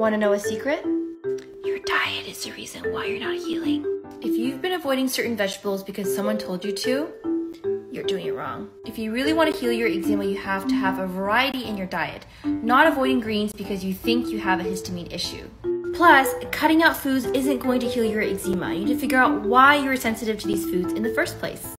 Want to know a secret? Your diet is the reason why you're not healing. If you've been avoiding certain vegetables because someone told you to, you're doing it wrong. If you really want to heal your eczema, you have to have a variety in your diet, not avoiding greens because you think you have a histamine issue. Plus, cutting out foods isn't going to heal your eczema. You need to figure out why you're sensitive to these foods in the first place.